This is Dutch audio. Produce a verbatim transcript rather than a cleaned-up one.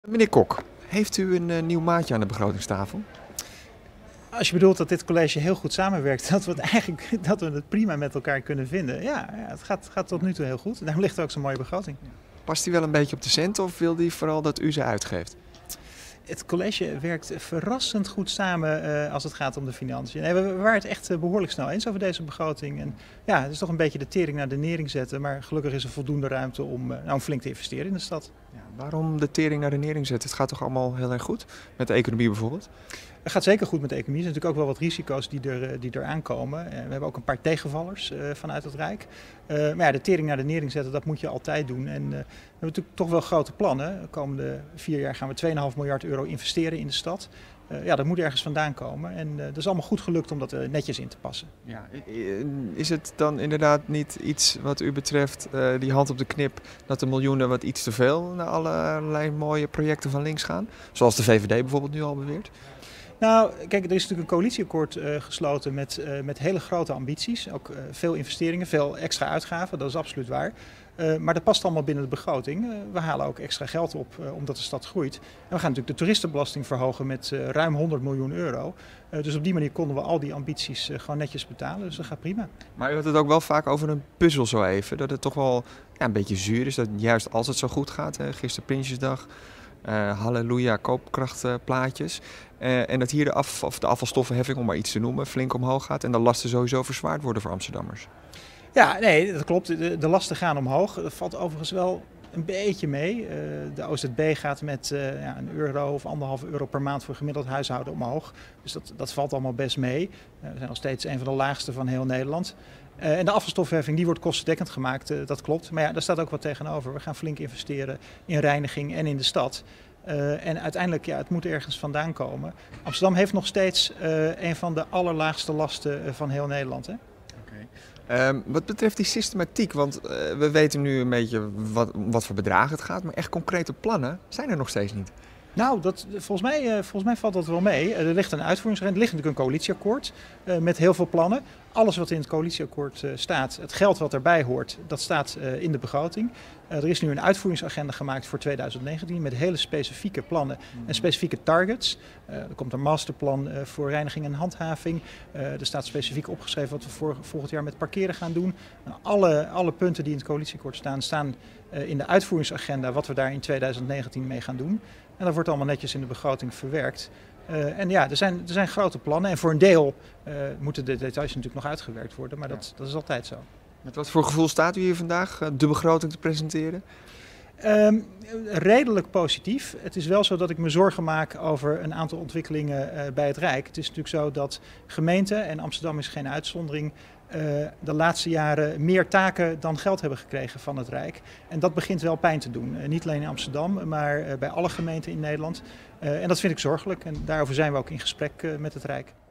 Meneer Kok, heeft u een uh, nieuw maatje aan de begrotingstafel? Als je bedoelt dat dit college heel goed samenwerkt, dat we het eigenlijk dat we het prima met elkaar kunnen vinden. Ja, ja het gaat, gaat tot nu toe heel goed. Daarom ligt er ook zo'n mooie begroting. Past hij wel een beetje op de cent of wil hij vooral dat u ze uitgeeft? Het college werkt verrassend goed samen uh, als het gaat om de financiën. Nee, we, we waren het echt uh, behoorlijk snel eens over deze begroting. En ja, het is toch een beetje de tering naar de nering zetten. Maar gelukkig is er voldoende ruimte om, uh, nou, om flink te investeren in de stad. Ja, waarom de tering naar de nering zetten? Het gaat toch allemaal heel erg goed? Met de economie bijvoorbeeld? Het gaat zeker goed met de economie. Er zijn natuurlijk ook wel wat risico's die er, die er aankomen. We hebben ook een paar tegenvallers uh, vanuit het Rijk. Uh, maar ja, de tering naar de nering zetten, dat moet je altijd doen. En uh, we hebben natuurlijk toch wel grote plannen. De komende vier jaar gaan we twee komma vijf miljard euro investeren in de stad. Uh, ja, dat moet ergens vandaan komen. En uh, dat is allemaal goed gelukt om dat uh, netjes in te passen. Ja, is het dan inderdaad niet iets wat u betreft, uh, die hand op de knip, dat de miljoenen wat iets te veel naar allerlei mooie projecten van links gaan? Zoals de V V D bijvoorbeeld nu al beweert? Nou, kijk, er is natuurlijk een coalitieakkoord uh, gesloten met, uh, met hele grote ambities. Ook uh, veel investeringen, veel extra uitgaven, dat is absoluut waar. Uh, maar dat past allemaal binnen de begroting. Uh, we halen ook extra geld op uh, omdat de stad groeit. En we gaan natuurlijk de toeristenbelasting verhogen met uh, ruim honderd miljoen euro. Uh, dus op die manier konden we al die ambities uh, gewoon netjes betalen. Dus dat gaat prima. Maar u had het ook wel vaak over een puzzel zo even. Dat het toch wel ja, een beetje zuur is dat juist als het zo goed gaat, hè, gisteren Prinsjesdag, uh, halleluja koopkrachtplaatjes. Uh, en dat hier de, af, of de afvalstoffenheffing, om maar iets te noemen, flink omhoog gaat. En de lasten sowieso verzwaard worden voor Amsterdammers. Ja, nee, dat klopt. De, de lasten gaan omhoog. Dat valt overigens wel een beetje mee. Uh, de O Z B gaat met uh, ja, een euro of anderhalve euro per maand voor gemiddeld huishouden omhoog. Dus dat, dat valt allemaal best mee. Uh, we zijn nog steeds een van de laagste van heel Nederland. Uh, en de afvalstoffenheffing die wordt kostendekkend gemaakt, uh, dat klopt. Maar ja, daar staat ook wat tegenover. We gaan flink investeren in reiniging en in de stad. Uh, en uiteindelijk, ja, het moet ergens vandaan komen. Amsterdam heeft nog steeds uh, een van de allerlaagste lasten uh, van heel Nederland. Hè? Okay. Um, wat betreft die systematiek, want uh, we weten nu een beetje wat, wat voor bedragen het gaat, maar echt concrete plannen zijn er nog steeds niet. Nou, dat, volgens, mij, uh, volgens mij valt dat wel mee. Uh, er ligt een uitvoeringsagenda, er ligt natuurlijk een coalitieakkoord uh, met heel veel plannen. Alles wat in het coalitieakkoord uh, staat, het geld wat erbij hoort, dat staat uh, in de begroting. Uh, er is nu een uitvoeringsagenda gemaakt voor tweeduizend negentien met hele specifieke plannen en specifieke targets. Uh, er komt een masterplan uh, voor reiniging en handhaving. Uh, er staat specifiek opgeschreven wat we voor, volgend jaar met parkeren gaan doen. Nou, alle, alle punten die in het coalitieakkoord staan, staan uh, in de uitvoeringsagenda wat we daar in tweeduizend negentien mee gaan doen. En dat wordt allemaal netjes in de begroting verwerkt. Uh, en ja, er zijn, er zijn grote plannen en voor een deel uh, moeten de details natuurlijk nog uitgewerkt worden, maar dat, dat is altijd zo. Met wat voor gevoel staat u hier vandaag de begroting te presenteren? Um, redelijk positief. Het is wel zo dat ik me zorgen maak over een aantal ontwikkelingen uh, bij het Rijk. Het is natuurlijk zo dat gemeenten, en Amsterdam is geen uitzondering, uh, de laatste jaren meer taken dan geld hebben gekregen van het Rijk. En dat begint wel pijn te doen. Uh, niet alleen in Amsterdam, maar uh, bij alle gemeenten in Nederland. Uh, en dat vind ik zorgelijk en daarover zijn we ook in gesprek uh, met het Rijk.